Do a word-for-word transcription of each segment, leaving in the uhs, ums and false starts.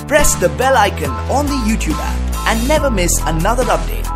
Press the bell icon on the YouTube app and never miss another update.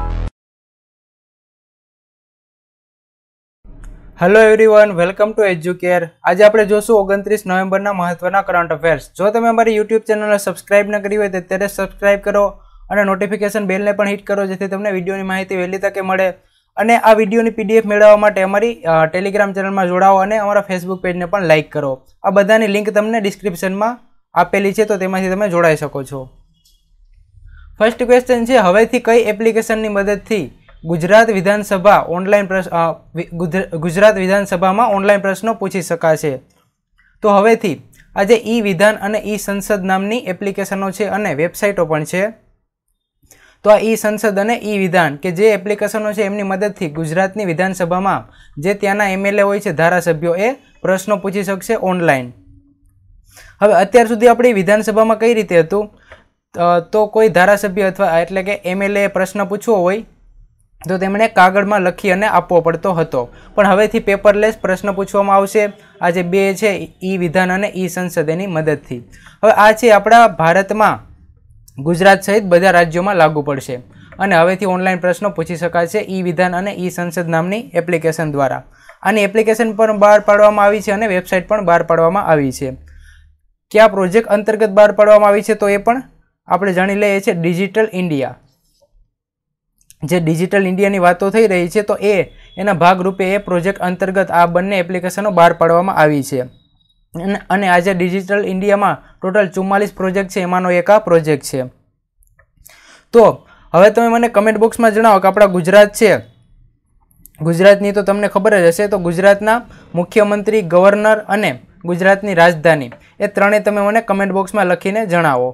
Hello everyone, welcome to Educare. આજે આપણે જોશું ઓગણત્રીસ નવેમ્બરના મહત્વના current affairs. જો તમે અમારી યુટ્યુબ ચેનલને સબસ્ક્રાઇબ ન કરી હોય તો અત્યારે સબસ્ક્રાઇબ કરો અને નોટિફિકેશન બેલને પણ હિટ કરો, જેથી તમને વિડીયોની માહિતી વહેલી તકે મળે. અને આ વિડીયોની પીડીએફ મેળવવા માટે અમારી ટેલિગ્રામ ચેનલમાં જોડાઓ અને અમારા ફેસબુક પેજને પણ લાઇક કરો. આ બધાની લિંક તમને ડિસ્ક્રિપ્શનમાં આપેલી છે, તો તેમાંથી તમે જોડાઈ શકો છો. ફર્સ્ટ ક્વેશ્ચન છે, હવેથી કઈ એપ્લિકેશનની મદદથી ગુજરાત વિધાનસભા ઓનલાઈન ગુજરાત વિધાનસભામાં ઓનલાઈન પ્રશ્નો પૂછી શકાશે? તો હવેથી આજે ઈ વિધાન અને ઈ સંસદ નામની એપ્લિકેશનો છે અને વેબસાઇટો પણ છે. તો આ ઈ સંસદ અને ઈ વિધાન કે જે એપ્લિકેશનો છે એમની મદદથી ગુજરાતની વિધાનસભામાં જે ત્યાંના એમએલએ હોય છે, ધારાસભ્યો, એ પ્રશ્નો પૂછી શકશે ઓનલાઈન. હવે અત્યાર સુધી આપણી વિધાનસભામાં કઈ રીતે હતું, તો કોઈ ધારાસભ્ય અથવા એટલે કે એમએલએ પ્રશ્ન પૂછવો હોય તો તેમણે કાગળમાં લખી અને આપવો પડતો હતો, પણ હવેથી પેપરલેસ પ્રશ્ન પૂછવામાં આવશે. આ જે બે છે, ઈ વિધાન અને ઈ સંસદ, એની મદદથી. હવે આ છે આપણા ભારતમાં ગુજરાત સહિત બધા રાજ્યોમાં લાગુ પડશે અને હવેથી ઓનલાઈન પ્રશ્નો પૂછી શકાશે ઈ વિધાન અને ઈ સંસદ નામની એપ્લિકેશન દ્વારા. આની એપ્લિકેશન પણ બહાર પાડવામાં આવી છે અને વેબસાઇટ પણ બહાર પાડવામાં આવી છે. કયા પ્રોજેક્ટ અંતર્ગત બહાર પાડવામાં આવી છે તો એ પણ આપણે જાણી લઈએ છીએ. ડિજિટલ ઇન્ડિયા, જે ડિજિટલ ઇન્ડિયાની વાતો થઈ રહી છે, તો એ એના ભાગરૂપે એ પ્રોજેક્ટ અંતર્ગત આ બંને એપ્લિકેશનો બહાર પાડવામાં આવી છે. અને આજે ડિજિટલ ઇન્ડિયામાં ટોટલ ચુમ્માલીસ પ્રોજેક્ટ છે, એમાંનો એક આ પ્રોજેક્ટ છે. તો હવે તમે મને કમેન્ટ બોક્સમાં જણાવો કે આપણા ગુજરાત છે, ગુજરાતની તો તમને ખબર જ હશે, તો ગુજરાતના મુખ્યમંત્રી, ગવર્નર અને ગુજરાતની રાજધાની, એ ત્રણેય તમે મને કમેન્ટ બોક્સમાં લખીને જણાવો.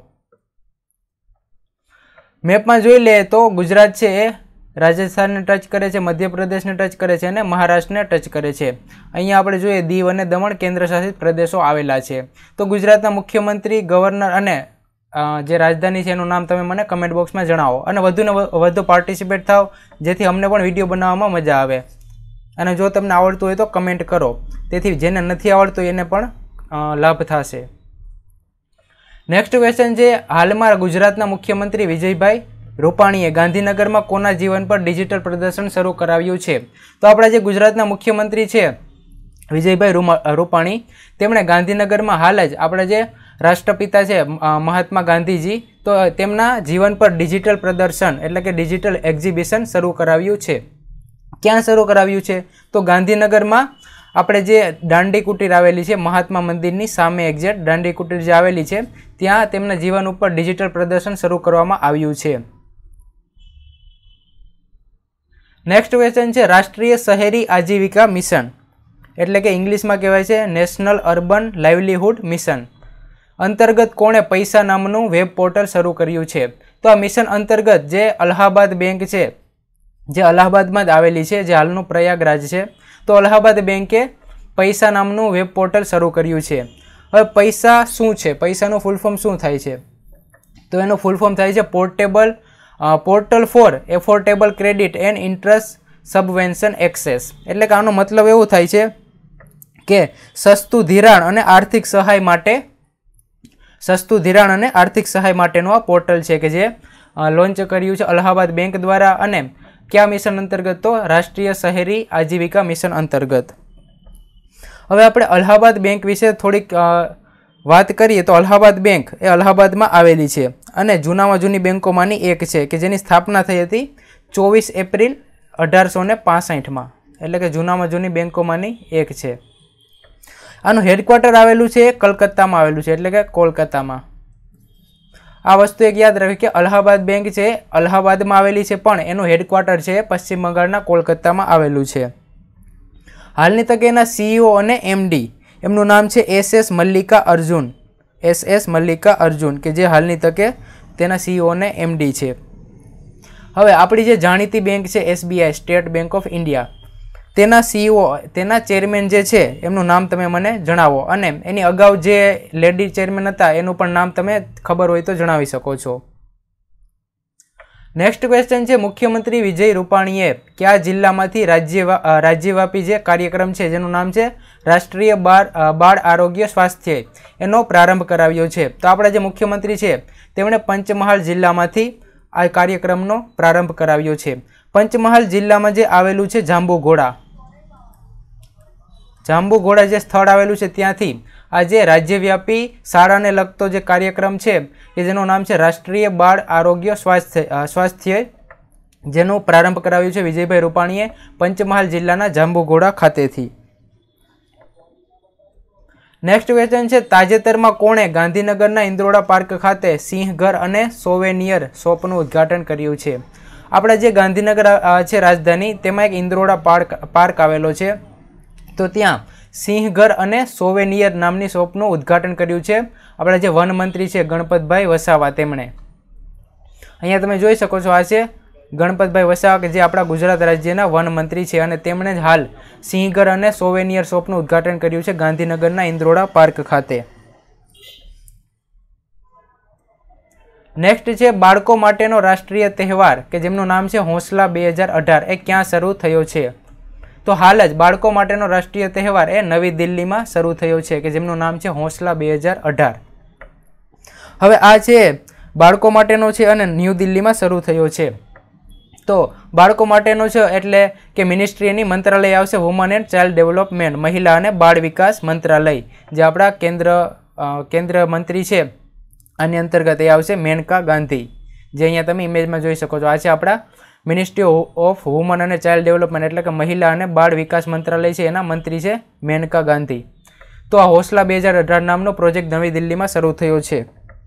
મેપમાં જોઈ લે તો ગુજરાત છે એ રાજસ્થાનને ટચ કરે છે, મધ્યપ્રદેશને ટચ કરે છે અને મહારાષ્ટ્રને ટચ કરે છે. અહીંયા આપણે જોઈએ દીવ અને દમણ કેન્દ્રશાસિત પ્રદેશો આવેલા છે. તો ગુજરાતના મુખ્યમંત્રી, ગવર્નર અને જે રાજધાની છે એનું નામ તમે મને કમેન્ટ બોક્સમાં જણાવો અને વધુને વધુ પાર્ટિસિપેટ થાવ, જેથી અમને પણ વિડીયો બનાવવામાં મજા આવે. અને જો તમને આવડતું હોય તો કમેન્ટ કરો, તેથી જેને નથી આવડતું એને પણ લાભ થશે. નેક્સ્ટ ક્વેશ્ચન છે, હાલમાં ગુજરાતના મુખ્યમંત્રી વિજયભાઈ રૂપાણીએ ગાંધીનગરમાં કોના જીવન પર ડિજિટલ પ્રદર્શન શરૂ કરાવ્યું છે? તો આપણા જે ગુજરાતના મુખ્યમંત્રી છે વિજયભાઈ રૂપાણી, તેમણે ગાંધીનગરમાં હાલ જ આપણા જે રાષ્ટ્રપિતા છે મહાત્મા ગાંધીજી, તો તેમના જીવન પર ડિજિટલ પ્રદર્શન એટલે કે ડિજિટલ એક્ઝિબિશન શરૂ કરાવ્યું છે. ક્યાં શરૂ કરાવ્યું છે? તો ગાંધીનગરમાં આપણે જે દાંડી કુટીર આવેલી છે, મહાત્મા મંદિરની સામે એક્ઝેક્ટ દાંડી કુટીર જે આવેલી છે, ત્યાં તેમના જીવન ઉપર ડિજિટલ પ્રદર્શન શરૂ કરવામાં આવ્યું છે. નેક્સ્ટ ક્વેશ્ચન છે, રાષ્ટ્રીય શહેરી આજીવિકા મિશન એટલે કે ઇંગ્લિશમાં કહેવાય છે નેશનલ અર્બન લાઇવલીહુડ મિશન અંતર્ગત કોણે પૈસા નામનું વેબ પોર્ટલ શરૂ કર્યું છે? તો આ મિશન અંતર્ગત જે અલ્હાબાદ બેંક છે, જે અલ્હાબાદમાં જ આવેલી છે, જે હાલનું પ્રયાગરાજ છે, તો અલ્હાબાદ બેંકે પૈસા નામનું વેબ પોર્ટલ શરૂ કર્યું છે. હવે પૈસા શું છે, પૈસાનું ફૂલ ફોર્મ શું થાય છે? તો એનું ફૂલ ફોર્મ થાય છે portable portal for affordable credit and interest subvention access. એટલે કે આનો મતલબ એવું થાય છે કે સસ્તું ધિરાણ અને આર્થિક સહાય માટે સસ્તું ધિરાણ અને આર્થિક સહાય માટેનું આ પોર્ટલ છે કે જે લોન્ચ કર્યું છે અલ્હાબાદ બેંક દ્વારા. અને કયા મિશન અંતર્ગત? તો રાષ્ટ્રીય શહેરી આજીવિકા મિશન અંતર્ગત. હવે આપણે અલ્હાબાદ બેંક વિશે થોડીક વાત કરીએ તો અલ્હાબાદ બેંક એ અલ્હાબાદમાં આવેલી છે અને જૂનામાં જૂની બેંકોમાંની એક છે કે જેની સ્થાપના થઈ હતી ચોવીસ એપ્રિલ અઢારસો ને પાસઠમાં, એટલે કે જૂનામાં જૂની બેંકોમાંની એક છે. આનું હેડક્વાર્ટર આવેલું છે કલકત્તામાં આવેલું છે, એટલે કે કોલકાતામાં. આ વસ્તુ એક યાદ રાખી કે અલ્હાબાદ બેંક છે અલ્હાબાદમાં આવેલી છે, પણ એનું હેડક્વાર્ટર છે પશ્ચિમ બંગાળના કોલકાતામાં આવેલું છે. હાલની તકે એના સીઈઓ અને એમડી એમનું નામ છે S S Mallikarjun S S Mallikarjun કે જે હાલની તકે તેના સીઈઓ અને એમડી છે. હવે આપણી જે જાણીતી બેંક છે SBI, state bank of India, તેના સીઈઓ તેના ચેરમેન જે છે એમનું નામ તમે મને જણાવો, અને એની અગાઉ જે લેડી ચેરમેન હતા એનું પણ નામ તમે ખબર હોય તો જણાવી શકો છો. નેક્સ્ટ ક્વેશ્ચન છે, મુખ્યમંત્રી વિજય રૂપાણીએ કયા જિલ્લામાંથી રાજ્ય રાજ્યવ્યાપી જે કાર્યક્રમ છે જેનું નામ છે રાષ્ટ્રીય બાળ બાળ આરોગ્ય સ્વાસ્થ્ય એનો પ્રારંભ કરાવ્યો છે? તો આપણા જે મુખ્યમંત્રી છે તેમણે પંચમહાલ જિલ્લામાંથી આ કાર્યક્રમનો પ્રારંભ કરાવ્યો છે. પંચમહાલ જિલ્લામાં જે આવેલું છે જાંબુઘોડા, જાંબુઘોડા જે સ્થળ આવેલું છે ત્યાંથી આ જે રાજ્યવ્યાપી શાળાને લગતો જે કાર્યક્રમ છે કે જેનું નામ છે રાષ્ટ્રીય બાળ આરોગ્ય સ્વાસ્થ્ય સ્વાસ્થ્ય જેનો પ્રારંભ કરાવ્યો છે વિજયભાઈ રૂપાણીએ પંચમહાલ જિલ્લાના જાંબુઘોડા ખાતેથી. નેક્સ્ટ ક્વેશ્ચન છે, તાજેતરમાં કોણે ગાંધીનગરના ઇન્દ્રોડા પાર્ક ખાતે સિંહઘર અને સોવેનિયર શોપનું ઉદ્ઘાટન કર્યું છે? આપણા જે ગાંધીનગર છે રાજધાની, તેમાં એક ઇન્દ્રોડા પાર્ક પાર્ક આવેલો છે. તો ત્યાં સિંહઘર અને સોવેનિયર નામની શોપનું ઉદ્ઘાટન કર્યું છે આપણા જે વન મંત્રી છે ગણપતભાઈ વસાવા તેમણે. અહીંયા તમે જોઈ શકો છો, આ છે ગણપતભાઈ વસાવા કે જે આપણા ગુજરાત રાજ્યના વન મંત્રી છે અને તેમણે જ હાલ સિંહઘર અને સોવેનિયર શોપનું ઉદ્ઘાટન કર્યું છે ગાંધીનગરના ઇન્દ્રોડા પાર્ક ખાતે. નેક્સ્ટ છે, બાળકો માટેનો રાષ્ટ્રીય તહેવાર કે જેમનું નામ છે હોંસલા બે હજાર અઢાર એ ક્યાં શરૂ થયો છે? તો હાલ જ બાળકો માટેનો રાષ્ટ્રીય તહેવાર એ નવી દિલ્હીમાં શરૂ થયો છે કે જેમનું નામ છે હોંસલા બે હજાર અઢાર. હવે આ છે બાળકો માટેનો છે અને ન્યૂ દિલ્હીમાં શરૂ થયો છે. તો બાળકો માટેનો છે એટલે કે મિનિસ્ટ્રીની મંત્રાલય આવશે વુમન એન્ડ ચાઇલ્ડ ડેવલપમેન્ટ, મહિલા અને બાળ વિકાસ મંત્રાલય, જે આપણા કેન્દ્ર કેન્દ્ર મંત્રી છે આની અંતર્ગત એ આવશે મેનકા ગાંધી, જે અહીંયા તમે ઇમેજમાં જોઈ શકો છો. આ છે આપણા મિનિસ્ટ્રી ઓફ વુમન અને ચાઇલ્ડ ડેવલપમેન્ટ એટલે કે મહિલા અને બાળ વિકાસ મંત્રાલય છે, એના મંત્રી છે મેનકા ગાંધી. તો આ હોંસલા બે હજાર અઢાર નામનો પ્રોજેક્ટ નવી દિલ્હીમાં શરૂ થયો છે.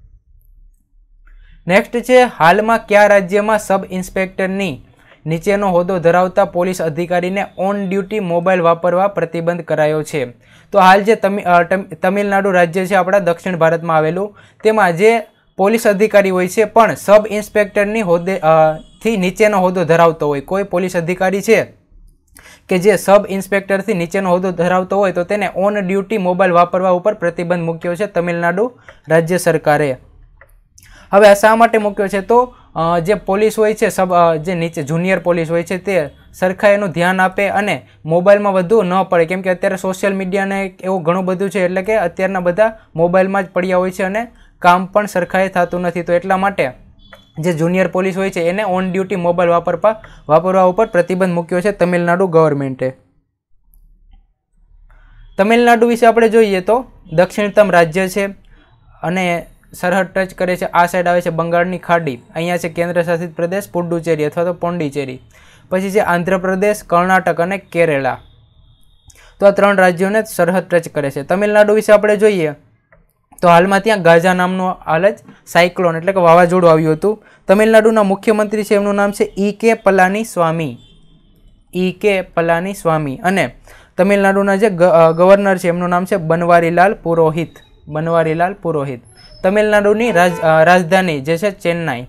નેક્સ્ટ છે, હાલમાં કયા રાજ્યમાં સબ ઇન્સ્પેક્ટરની નીચેનો હોદ્દો ધરાવતા પોલીસ અધિકારીને ઓન ડ્યુટી મોબાઈલ વાપરવા પ્રતિબંધ કરાયો છે? તો હાલ જે તમિલનાડુ રાજ્ય છે આપણા દક્ષિણ ભારતમાં આવેલું, તેમાં જે પોલીસ અધિકારી હોય છે પણ સબ ઇન્સ્પેક્ટરની હોદ્દે થી નીચેનો હોદ્દો ધરાવતો હોય, કોઈ પોલીસ અધિકારી છે કે જે સબ ઇન્સ્પેક્ટરથી નીચેનો હોદ્દો ધરાવતો હોય તો તેને ઓન ડ્યુટી મોબાઈલ વાપરવા ઉપર પ્રતિબંધ મૂક્યો છે તમિલનાડુ રાજ્ય સરકારે. હવે આ શા માટે મૂક્યો છે? તો જે પોલીસ હોય છે સબ જે નીચે જુનિયર પોલીસ હોય છે તે સરખા એનું ધ્યાન આપે અને મોબાઈલમાં વધુ ન પડે, કેમ કે અત્યારે સોશિયલ મીડિયાને એવું ઘણું બધું છે એટલે કે અત્યારના બધા મોબાઈલમાં જ પડ્યા હોય છે અને કામ પણ સરખાએ થતું નથી. તો એટલા માટે જે જુનિયર પોલીસ હોય છે એને ઓન ડ્યુટી મોબાઈલ વાપરવા વાપરવા ઉપર પ્રતિબંધ મૂક્યો છે તમિલનાડુ ગવર્મેન્ટે. તમિલનાડુ વિશે આપણે જોઈએ તો દક્ષિણતમ રાજ્ય છે અને સરહદ ટચ કરે છે. આ સાઈડ આવે છે બંગાળની ખાડી, અહીંયા છે કેન્દ્ર શાસિત પ્રદેશ પુડુચેરી અથવા તો પોંડિચેરી, પછી છે આંધ્રપ્રદેશ, કર્ણાટક અને કેરેલા. તો આ ત્રણ રાજ્યોને સરહદ ટચ કરે છે. તમિલનાડુ વિશે આપણે જોઈએ તો હાલમાં ત્યાં ગાજા નામનું હાલ જ સાયક્લોન એટલે કે વાવાઝોડું આવ્યું હતું. તમિલનાડુના મુખ્યમંત્રી છે એમનું નામ છે ઈ કે પલાની સ્વામી, ઈ કે પલાની સ્વામી અને તમિલનાડુના જે ગવર્નર છે એમનું નામ છે બનવારીલાલ પુરોહિત, બનવારીલાલ પુરોહિત. તમિલનાડુની રાજ રાજધાની જે છે ચેન્નાઈ.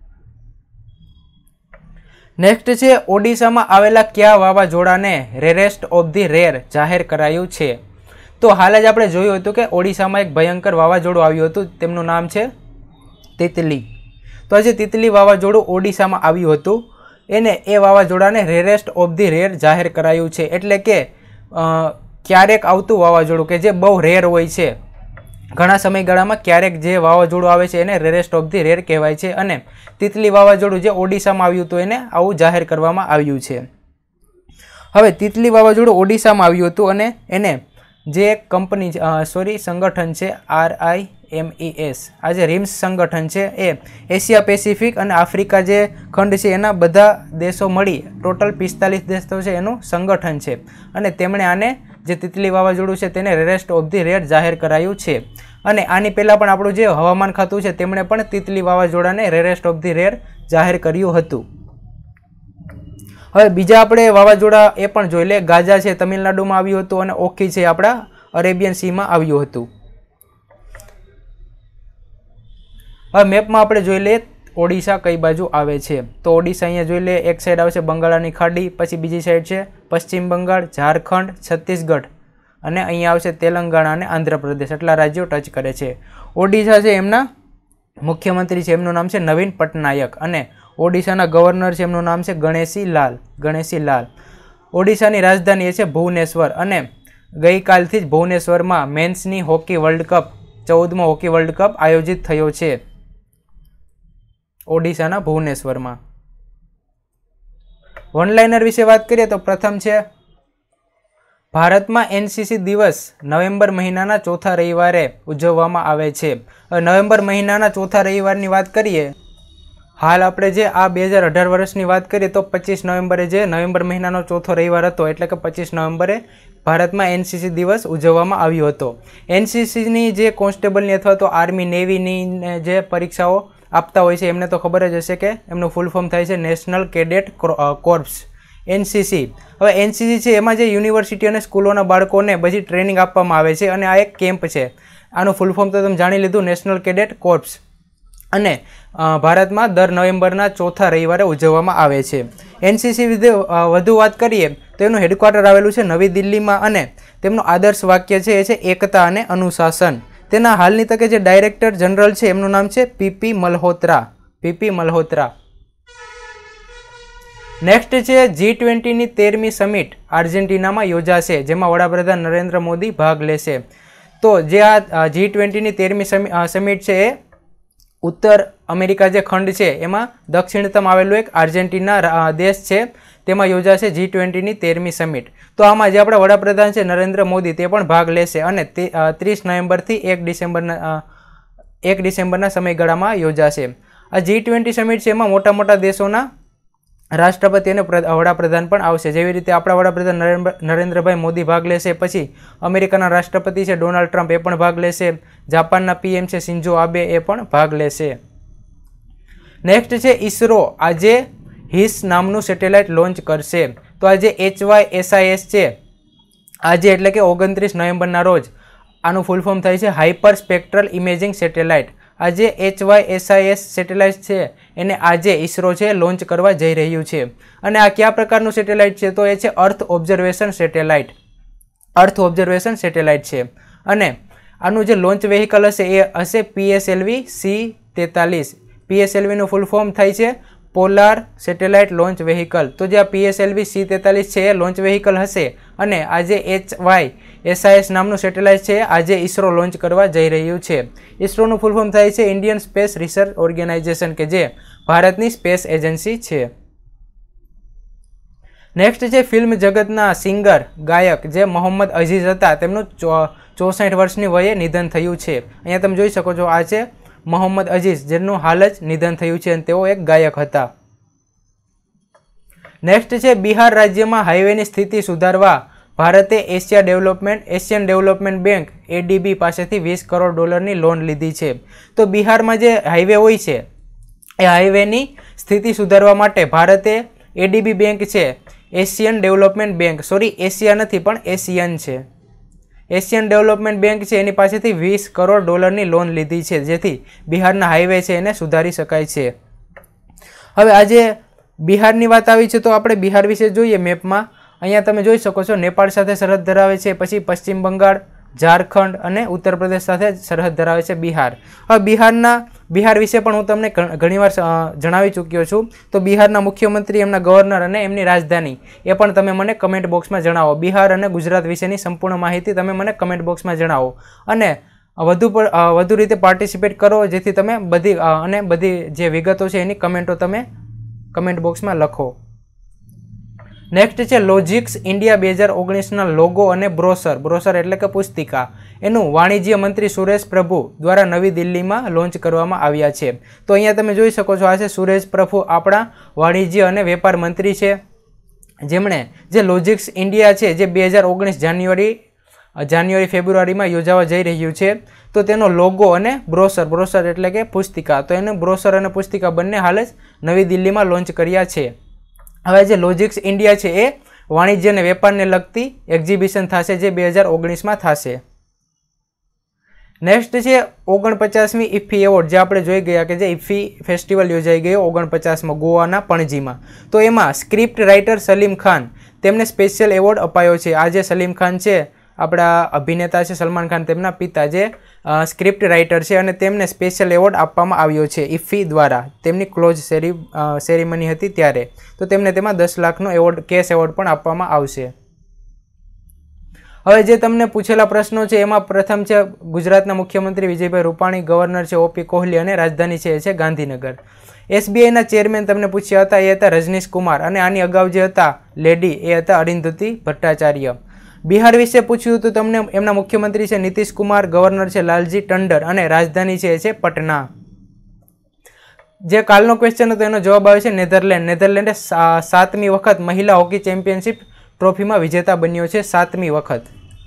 નેક્સ્ટ છે, ઓડિશામાં આવેલા કયા વાવાઝોડાને રેરેસ્ટ ઓફ ધી રેર જાહેર કરાયું છે? તો હાલ જ આપણે જોયું હતું કે ઓડિશામાં એક ભયંકર વાવાઝોડું આવ્યું હતું, તેમનું નામ છે તિતલી. તો આજે તિતલી વાવાઝોડું ઓડિશામાં આવ્યું હતું, એને એ વાવાઝોડાને રેરેસ્ટ ઓફ ધી રેર જાહેર કરાયું છે. એટલે કે ક્યારેક આવતું વાવાઝોડું કે જે બહુ રેર હોય છે, ઘણા સમયગાળામાં ક્યારેક જે વાવાઝોડું આવે છે એને રેરેસ્ટ ઓફ ધી રેર કહેવાય છે. અને તિતલી વાવાઝોડું જે ઓડિશામાં આવ્યું હતું એને આવું જાહેર કરવામાં આવ્યું છે. હવે તિતલી વાવાઝોડું ઓડિશામાં આવ્યું હતું અને એને જે કંપની સોરી સંગઠન છે R I M E S, આ જે રિમ્સ સંગઠન છે એ એશિયા પેસિફિક અને આફ્રિકા જે ખંડ છે એના બધા દેશો મળી ટોટલ પિસ્તાલીસ દેશો છે એનું સંગઠન છે અને તેમણે આને જે તિતલી વાવાઝોડું છે તેને રેરેસ્ટ ઓફ ધી રેર જાહેર કરાયું છે. અને આની પહેલાં પણ આપણું જે હવામાન ખાતું છે તેમણે પણ તિતલી વાવાઝોડાને રેરેસ્ટ ઓફ ધી રેર જાહેર કર્યું હતું. હવે બીજા આપણે વાવાઝોડા એ પણ જોઈ લે. ગાજા છે તમિલનાડુમાં આવ્યું હતું અને ઓખી છે આપણા અરેબિયન સીમાં આવ્યું હતું. હવે મેપમાં આપણે જોઈ લઈએ ઓડિશા કઈ બાજુ આવે છે. તો ઓડિશા અહીંયા જોઈ લે, એક સાઈડ આવશે બંગાળની ખાડી, પછી બીજી સાઈડ છે પશ્ચિમ બંગાળ, ઝારખંડ, છત્તીસગઢ અને અહીંયા આવશે તેલંગાણા અને આંધ્રપ્રદેશ. એટલા રાજ્યો ટચ કરે છે. ઓડિશા છે એમના મુખ્યમંત્રી છે એમનું નામ છે નવીન પટનાયક અને ઓડિશાના ગવર્નર છે એમનું નામ છે ગણેશી લાલ ગણેશી લાલ ઓડિશાની રાજધાની એ છે ભુવનેશ્વર અને ગઈકાલથી જ ભુવનેશ્વરમાં મેન્સની હોકી વર્લ્ડ કપ ચૌદમો હોકી વર્લ્ડ કપ આયોજિત થયો છે ઓડિશાના ભુવનેશ્વરમાં. વનલાઇનર વિશે વાત કરીએ તો પ્રથમ છે ભારતમાં એનસીસી દિવસ નવેમ્બર મહિનાના ચોથા રવિવારે ઉજવવામાં આવે છે. નવેમ્બર મહિનાના ચોથા રવિવારની વાત કરીએ, હાલ આપણે જે આ બે હજાર અઢાર વર્ષની વાત કરીએ તો પચીસ નવેમ્બરે જે નવેમ્બર મહિનાનો ચોથો રવિવાર હતો એટલે કે પચીસ નવેમ્બરે ભારતમાં એનસીસી દિવસ ઉજવવામાં આવ્યો હતો. એનસીસીની જે કોન્સ્ટેબલની અથવા તો આર્મી નેવીની જે પરીક્ષાઓ આપતા હોય છે એમને તો ખબર જ હશે કે એમનું ફૂલ ફોર્મ થાય છે નેશનલ કેડેટ કોર્પ્સ એનસીસી. હવે એનસીસી છે એમાં જે યુનિવર્સિટી અને સ્કૂલોના બાળકોને બધી ટ્રેનિંગ આપવામાં આવે છે અને આ એક કેમ્પ છે. આનું ફૂલ ફોર્મ તો તમે જાણી લીધું, નેશનલ કેડેટ કોર્પ્સ. અને ભારતમાં દર નવેમ્બરના ચોથા રવિવારે ઉજવવામાં આવે છે. એનસીસી વિશે વધુ વાત કરીએ તો એનું હેડક્વાર્ટર આવેલું છે નવી દિલ્હીમાં અને તેમનું આદર્શ વાક્ય છે એ છે એકતા અને અનુશાસન. તેના હાલની તકે જે ડાયરેક્ટર જનરલ છે એમનું નામ છે PP Malhotra PP Malhotra. Next છે જી ટ્વેન્ટીની તેરમી સમિટ આર્જેન્ટિનામાં યોજાશે, જેમાં વડાપ્રધાન નરેન્દ્ર મોદી ભાગ લેશે. તો જે આ જી ટ્વેન્ટીની તેરમી સમિટ છે એ ઉત્તર અમેરિકા જે ખંડ છે એમાં દક્ષિણતમ આવેલું એક આર્જેન્ટિના દેશ છે તેમાં યોજાશે જી ટ્વેન્ટીની તેરમી સમિટ. તો આમાં જે આપણા વડાપ્રધાન છે નરેન્દ્ર મોદી તે પણ ભાગ લેશે અને તે ત્રીસ નવેમ્બરથી એક ડિસેમ્બરના એક ડિસેમ્બરના સમયગાળામાં યોજાશે. આ જી ટ્વેન્ટી સમિટ છે એમાં મોટા મોટા દેશોના રાષ્ટ્રપતિ અને વડાપ્રધાન પણ આવશે. જેવી રીતે આપણા વડાપ્રધાન નરેન્દ્રભાઈ મોદી ભાગ લેશે, પછી અમેરિકાના રાષ્ટ્રપતિ છે ડોનાલ્ડ ટ્રમ્પ એ પણ ભાગ લેશે, જાપાનના પીએમ છે શિન્ઝો આબે એ પણ ભાગ લેશે. નેક્સ્ટ છે ઈસરો આજે હિસ નામનું સેટેલાઇટ લોન્ચ કરશે. તો આજે એચ વાય એસઆઈએસ છે આજે એટલે કે ઓગણત્રીસ નવેમ્બરના રોજ આનું ફૂલ ફોર્મ થાય છે હાઇપર સ્પેક્ટ્રલ ઇમેજિંગ સેટેલાઇટ. આજે એચ વાય એસઆઈએસ સેટેલાઇટ છે એને આજે ઈસરો છે લોન્ચ કરવા જઈ રહ્યું છે. અને આ કયા પ્રકારનું સેટેલાઇટ છે તો એ છે earth observation satellite earth observation satellite છે. અને આનું જે લોન્ચ વેહિકલ હશે એ હશે પીએસએલવી સી તેતાલીસ. પીએસએલવીનું ફૂલ ફોર્મ થાય છે પોલાર સેટેલાઇટ લોન્ચ વેહિકલ. તો જે આ પીએસએલવી સી તેતાલીસ છે એ લોન્ચ વેહિકલ હશે અને આજે એચ વાય એસઆઈએસ નામનું સેટેલાઇટ છે આજે ઈસરો લોન્ચ કરવા જઈ રહ્યું છે. ઈસરોનું ફૂલ ફોર્મ થાય છે ઇન્ડિયન સ્પેસ રિસર્ચ ઓર્ગેનાઇઝેશન કે જે ભારતની સ્પેસ એજન્સી છે. નેક્સ્ટ છે ફિલ્મ જગતના સિંગર ગાયક જે મોહમ્મદ અઝીઝ હતા તેમનું ચોસઠ વર્ષની વયે નિધન થયું છે. અહીંયા તમે જોઈ શકો છો આ છે મોહમ્મદ અઝીઝ જેનું હાલ જ નિધન થયું છે અને તેઓ એક ગાયક હતા. નેક્સ્ટ છે બિહાર રાજ્યમાં હાઈવેની સ્થિતિ સુધારવા ભારતે Asia development Asian development bank ADB પાસેથી વીસ કરોડ ડોલરની લોન લીધી છે. તો બિહારમાં જે હાઈવે હોય છે એ હાઈવેની સ્થિતિ સુધારવા માટે ભારતે એડીબી બેંક છે Asian development bank sorry Asia નથી પણ એશિયન છે એશિયન ડેવલપમેન્ટ બેંક છે એની પાસેથી વીસ કરોડ ડોલરની લોન લીધી છે જેથી બિહારના હાઈવે છે એને સુધારી શકાય છે. હવે આજે બિહારની વાત આવી છે તો આપણે બિહાર વિશે જોઈએ મેપમાં. અહીંયા તમે જોઈ શકો છો નેપાળ સાથે સરહદ ધરાવે છે, પછી પશ્ચિમ બંગાળ, ઝારખંડ અને ઉત્તર પ્રદેશ સાથે સરહદ ધરાવે છે બિહાર. હવે બિહારના બિહાર વિશે પણ હું તમને ઘણીવાર જણાવી ચૂક્યો છું. તો બિહારના મુખ્યમંત્રી, એમના ગવર્નર અને એમની રાજધાની એ પણ તમે મને કમેન્ટ બોક્સમાં જણાવો. બિહાર અને ગુજરાત વિશેની સંપૂર્ણ માહિતી તમે મને કમેન્ટ બોક્સમાં જણાવો અને વધુ પર વધુ રીતે પાર્ટિસિપેટ કરો જેથી તમે બધી અને બધી જે વિગતો છે એની કમેન્ટો તમે કમેન્ટ બોક્સમાં લખો. નેક્સ્ટ છે લોજિક્સ ઇન્ડિયા બે હજાર ઓગણીસના લોગો અને બ્રોશર બ્રોશર એટલે કે પુસ્તિકા એનું વાણિજ્ય મંત્રી સુરેશ પ્રભુ દ્વારા નવી દિલ્હીમાં લોન્ચ કરવામાં આવ્યા છે. તો અહીંયા તમે જોઈ શકો છો આ છે સુરેશ પ્રભુ, આપણા વાણિજ્ય અને વેપાર મંત્રી છે, જેમણે જે લોજિક્સ ઇન્ડિયા છે જે બે હજાર ઓગણીસ જાન્યુઆરી જાન્યુઆરી ફેબ્રુઆરીમાં યોજાવા જઈ રહ્યું છે. તો તેનો લોગો અને બ્રોશર બ્રોશર એટલે કે પુસ્તિકા તો એનું બ્રોશર અને પુસ્તિકા બંને હાલ જ નવી દિલ્હીમાં લોન્ચ કર્યા છે. હવે જે લોજિક્સ ઇન્ડિયા છે એ વાણિજ્ય અને વેપારને લગતી એક્ઝિબિશન થશે જે બે હજાર ઓગણીસમાં થશે. નેક્સ્ટ છે ઓગણપચાસમી ઇફી એવોર્ડ જે આપણે જોઈ ગયા કે જે ઇફી ફેસ્ટિવલ યોજાઈ ગયો ઓગણપચાસમાં ગોવાના પણજીમાં. તો એમાં સ્ક્રિપ્ટ રાઇટર સલીમ ખાન તેમને સ્પેશિયલ એવોર્ડ અપાયો છે. આ જે સલીમ ખાન છે આપણા અભિનેતા છે સલમાન ખાન તેમના પિતા જે સ્ક્રિપ્ટ રાઇટર છે અને તેમને સ્પેશિયલ એવોર્ડ આપવામાં આવ્યો છે ઇફી દ્વારા. તેમની ક્લોઝ સેરી સેરેમની હતી ત્યારે. તો તેમને તેમાં દસ લાખનો એવોર્ડ કેશ એવોર્ડ પણ આપવામાં આવશે. હવે જે તમને પૂછેલા પ્રશ્નો છે એમાં પ્રથમ છે ગુજરાતના મુખ્યમંત્રી વિજયભાઈ રૂપાણી, ગવર્નર છે ઓપી કોહલી અને રાજધાની છે એ છે ગાંધીનગર. એસબીઆઈના ચેરમેન તમને પૂછ્યા હતા એ હતા રજનીશ કુમાર અને આની અગાઉ જે હતા લેડી એ હતા અરુંધતી ભટ્ટાચાર્ય. બિહાર વિશે પૂછ્યું હતું તમને, એમના મુખ્યમંત્રી છે નીતિશ કુમાર, ગવર્નર છે લાલજી ટંડન અને રાજધાની છે એ છે પટના. જે કાલનો ક્વેશ્ચન હતો એનો જવાબ આવે છે નેધરલેન્ડ. નેધરલેન્ડે સાતમી વખત મહિલા હોકી ચેમ્પિયનશિપ ટ્રોફીમાં વિજેતા બન્યો છે, સાતમી વખત.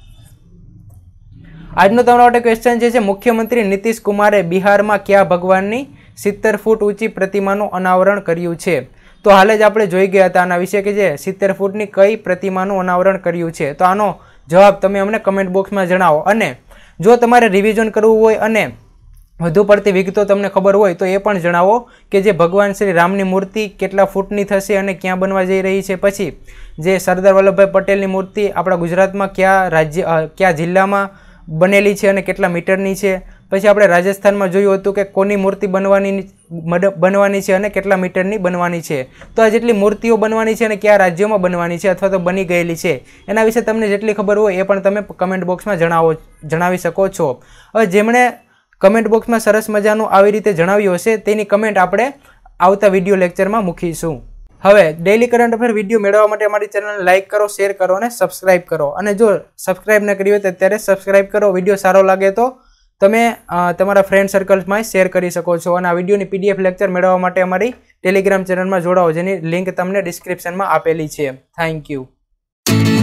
આજનો તમારા માટે ક્વેશ્ચન જે છે મુખ્યમંત્રી નીતિશ કુમારે બિહારમાં કયા ભગવાનની સિત્તેર ફૂટ ઊંચી પ્રતિમાનું અનાવરણ કર્યું છે? તો હાલ જ આપણે જોઈ ગયા હતા આના વિશે કે જે સિત્તેર ફૂટની કઈ પ્રતિમાનું અનાવરણ કર્યું છે. તો આનો જવાબ તમે અમને કમેન્ટ બોક્સમાં જણાવો. અને જો તમારે રિવિઝન કરવું હોય અને વધુ પડતી વિગતો તમને ખબર હોય તો એ પણ જણાવો કે જે ભગવાન શ્રી રામની મૂર્તિ કેટલા ફૂટની થશે અને ક્યાં બનવા જઈ રહી છે. પછી જે સરદાર વલ્લભભાઈ પટેલની મૂર્તિ આપણા ગુજરાતમાં કયા રાજ્ય કયા જિલ્લામાં બનેલી છે અને કેટલા મીટરની છે. પછી આપણે રાજસ્થાનમાં જોયું હતું કે કોની મૂર્તિ બનવાની બનવાની છે અને કેટલા મીટરની બનવાની છે. તો આ જેટલી મૂર્તિઓ બનવાની છે અને કયા રાજ્યોમાં બનવાની છે અથવા તો બની ગયેલી છે એના વિશે તમને જેટલી ખબર હોય એ પણ તમે કમેન્ટ બોક્સમાં જણાવો જણાવી શકો છો. હવે જેમણે કમેન્ટ બોક્સમાં સરસ મજાનું આવી રીતે જણાવ્યું હશે તેની કમેન્ટ આપણે આવતા વિડીયો લેક્ચરમાં મૂકીશું. હવે ડેઇલી કરંટ અફેર વિડીયો મેળવવા માટે અમારી ચેનલને લાઇક કરો, શેર કરો અને સબસ્ક્રાઇબ કરો. અને જો સબસ્ક્રાઇબ ન કરી હોય તો અત્યારે સબસ્ક્રાઇબ કરો. વિડીયો સારો લાગે તો તમે તમારા ફ્રેન્ડ સર્કલ્સમાં શેર કરી શકો છો. અને આ વિડીયોની પીડીએફ લેક્ચર મેળવવા માટે અમારી ટેલિગ્રામ ચેનલમાં જોડાઓ જેની લિંક તમને ડિસ્ક્રિપ્શનમાં આપેલી છે. Thank you.